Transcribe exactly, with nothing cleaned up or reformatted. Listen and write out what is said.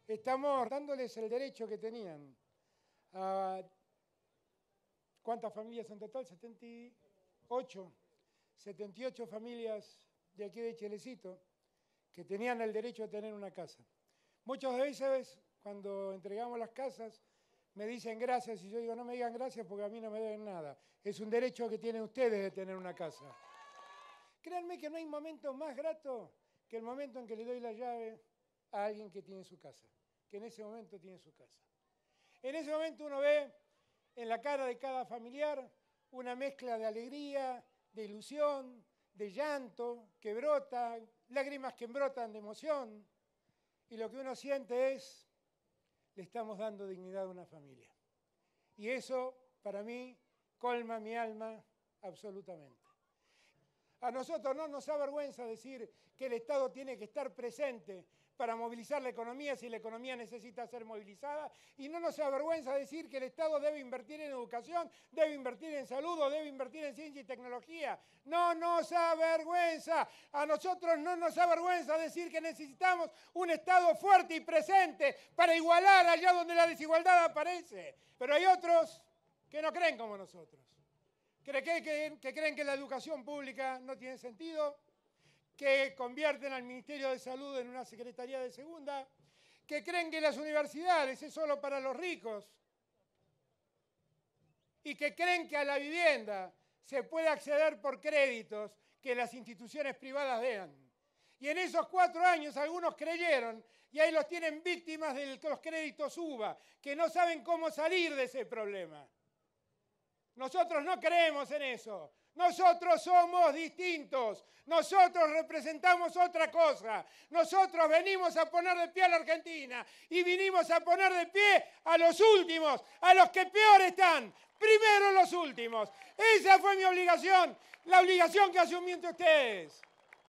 Estamos dándoles el derecho que tenían a... ¿Cuántas familias en total? setenta y ocho. setenta y ocho familias de aquí de Chilecito que tenían el derecho a tener una casa. Muchas veces, cuando entregamos las casas, me dicen gracias y yo digo, no me digan gracias porque a mí no me deben nada. Es un derecho que tienen ustedes de tener una casa. Créanme que no hay momento más grato que el momento en que le doy la llave a alguien que tiene su casa, que en ese momento tiene su casa. En ese momento uno ve en la cara de cada familiar una mezcla de alegría, de ilusión, de llanto que brota, lágrimas que brotan de emoción, y lo que uno siente es, le estamos dando dignidad a una familia. Y eso, para mí, colma mi alma absolutamente. A nosotros no nos avergüenza decir que el Estado tiene que estar presente para movilizar la economía si la economía necesita ser movilizada, y no nos avergüenza decir que el Estado debe invertir en educación, debe invertir en salud o debe invertir en ciencia y tecnología. No nos avergüenza. A nosotros no nos avergüenza decir que necesitamos un Estado fuerte y presente para igualar allá donde la desigualdad aparece. Pero hay otros que no creen como nosotros. Que, que, que creen que la educación pública no tiene sentido, que convierten al Ministerio de Salud en una Secretaría de Segunda, que creen que las universidades es solo para los ricos y que creen que a la vivienda se puede acceder por créditos que las instituciones privadas den. Y en esos cuatro años algunos creyeron, y ahí los tienen víctimas de los créditos U B A, que no saben cómo salir de ese problema. Nosotros no creemos en eso. Nosotros somos distintos. Nosotros representamos otra cosa. Nosotros venimos a poner de pie a la Argentina y vinimos a poner de pie a los últimos, a los que peor están. Primero los últimos. Esa fue mi obligación, la obligación que asumí ante ustedes.